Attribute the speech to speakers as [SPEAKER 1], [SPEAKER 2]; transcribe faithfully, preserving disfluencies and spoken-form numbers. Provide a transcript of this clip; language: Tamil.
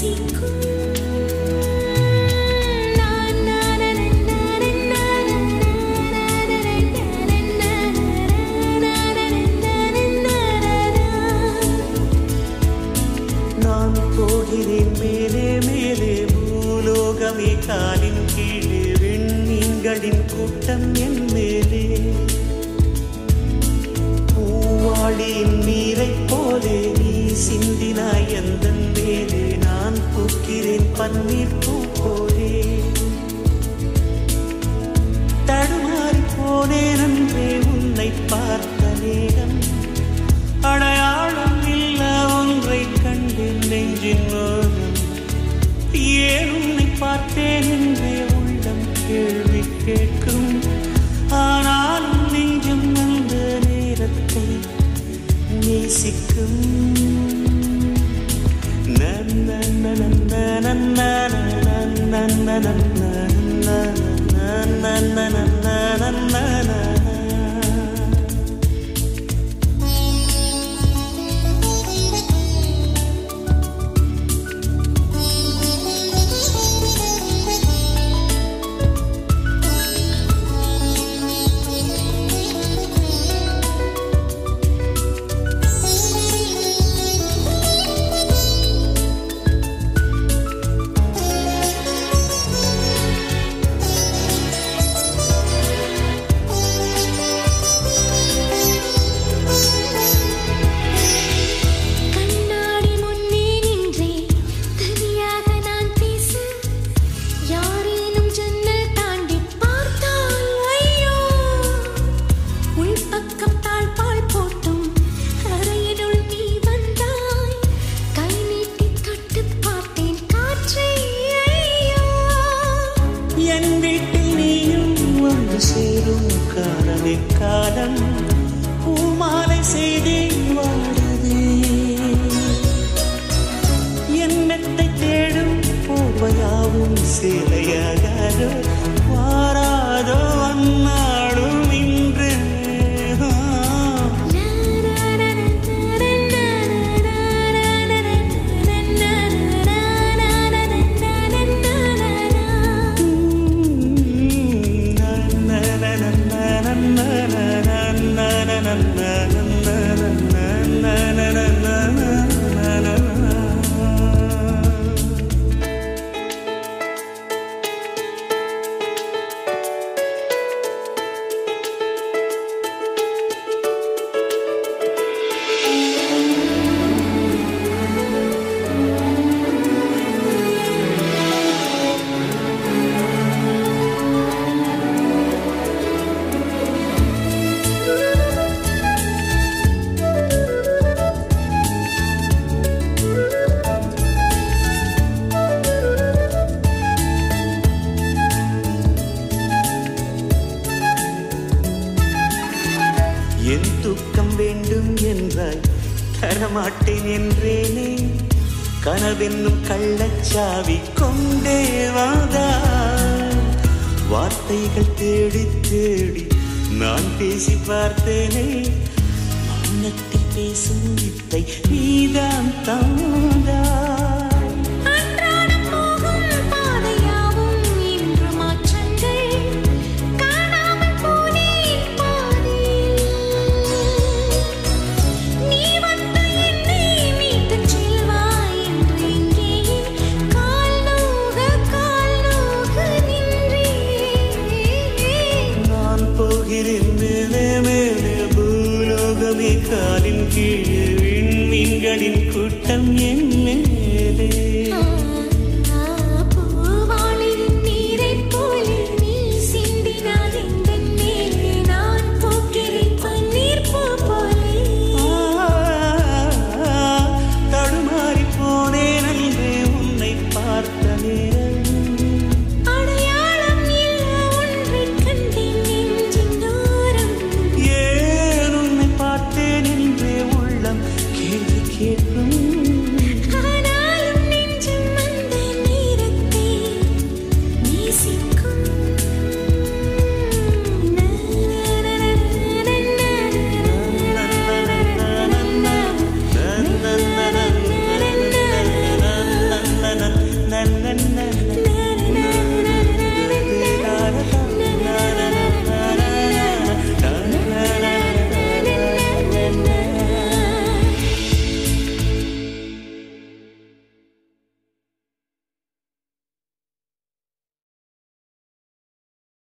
[SPEAKER 1] நான் போகிறேன் மேலே மேலே பூலோகமே காலின் கீழே விண்மீன்களின் கூட்டம் என் மேலே பூவாளியின் நீரை போலே நீ சிந்தினாய் எந்தன் மேலே நான் பூக்கிறேன் பன்னீர் பூ போலே தடுமாறி போனேன் அன்றே உன்னை பார்த்த நேரம் அடையாளம் இல்ல ஒன்றை கண்டேன் நெஞ்சின் ஓரம் ஏன் உன்னை பார்த்தேன் என்றே உள்ளம் கேள்வி கேட்கும் ஆனாலும் நெஞ்சம் அந்த நேரத்தை நேசிக்கும் நன்ன நன்ன நன்ன நன்ன நன்ன நன்ன நன்ன காலம் பூமாலை செய்தி வாடுதே என் மெத்தை தேடும் போவையாவும் சேலையாகாதோ வாராதோ அந்நாடும் இன்று என் தூக்கம் வேண்டும் என்றாய் தரமாட்டேன் என்றேனே கனவென்னும் கள்ளச்சாவி கொண்டே வாதாய் வார்த்தைகள் தேடி தேடி நான் பேசி பார்த்தேனே மௌனத்தில் பேசும் வித்தை நீதான் தாந்தா